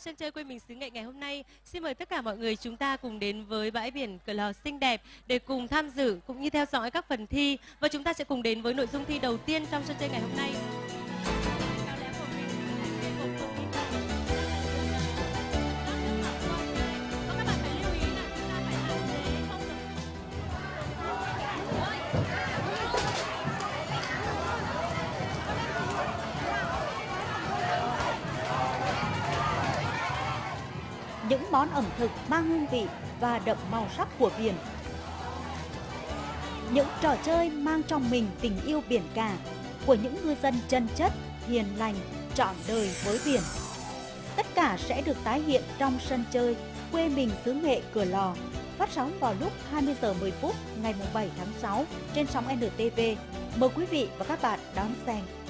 sân chơi quê mình xứ Nghệ ngày hôm nay. Xin mời tất cả mọi người chúng ta cùng đến với bãi biển Cửa Lò xinh đẹp để cùng tham dự cũng như theo dõi các phần thi. Và chúng ta sẽ cùng đến với nội dung thi đầu tiên trong sân chơi ngày hôm nay. Những món ẩm thực mang hương vị và đậm màu sắc của biển. Những trò chơi mang trong mình tình yêu biển cả của những ngư dân chân chất, hiền lành, trọn đời với biển. Tất cả sẽ được tái hiện trong sân chơi quê mình xứ Nghệ Cửa Lò, phát sóng vào lúc 20 giờ 10 phút ngày 7 tháng 6 trên sóng NTV. Mời quý vị và các bạn đón xem.